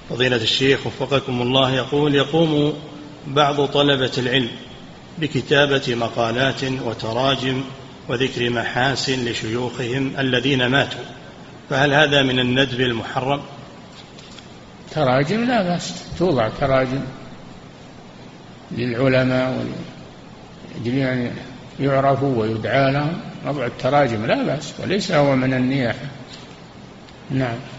فضيلة الشيخ وفقكم الله، يقوم بعض طلبة العلم بكتابة مقالات وتراجم وذكر محاسن لشيوخهم الذين ماتوا، فهل هذا من الندب المحرم؟ تراجم لا بأس، توضع تراجم للعلماء يعني يعرفوا ويدعى لهم، وضع التراجم لا بأس، وليس هو من النياحة. نعم.